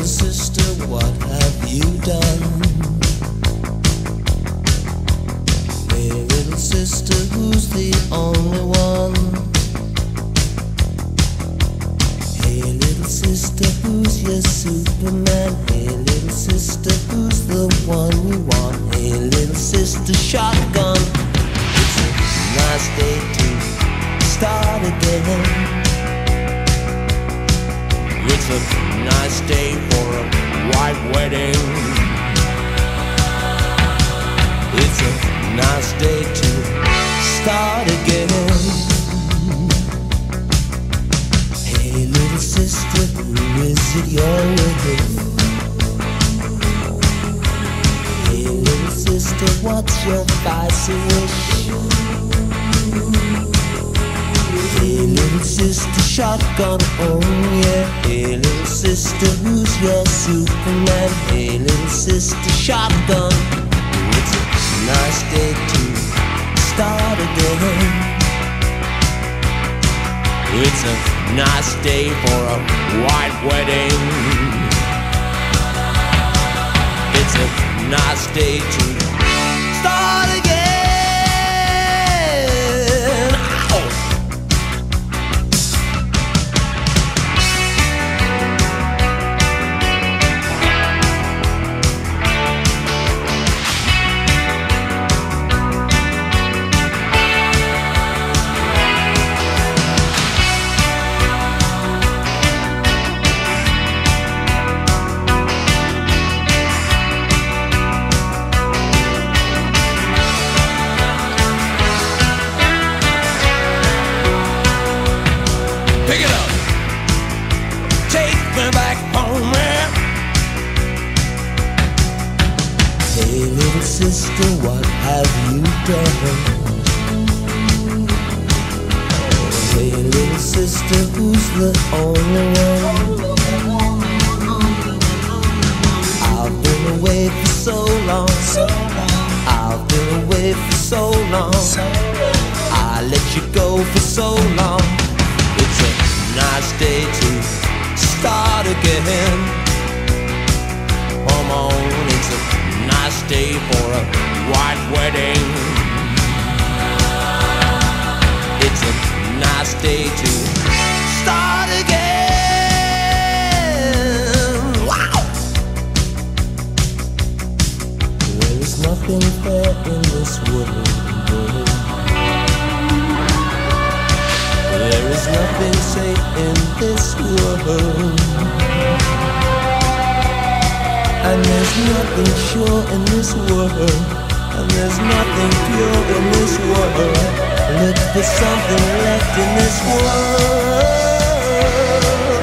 little sister, what have you done? Hey, little sister, who's the only one? Hey, little sister, who's your Superman? Hey, little sister, who's the one you want? Hey, little sister, shotgun. It's a nice day to start again. It's a nice day for a white wedding. It's a nice day to start again. Hey, little sister, who is it you're with? Hey, little sister, what's your spicy wish? Hey, little sister, shotgun, oh yeah. Hey, little sister, who's your Superman? Hey, little sister, shotgun. It's a nice day to start again. It's a nice day for a white wedding. It's a nice day to start again. Pick it up, take me back home, man. Hey, little sister, what have you done? Hey, little sister, who's the only one? I've been away for so long. I've been away for so long. I let you go for so long. It's a nice day to start again. Come on, it's a nice day for a white wedding. It's a nice day to start again. Wow! There is nothing fair in this world. There is nothing safe in this world, and there's nothing sure in this world, and there's nothing pure in this world. Look for something left in this world.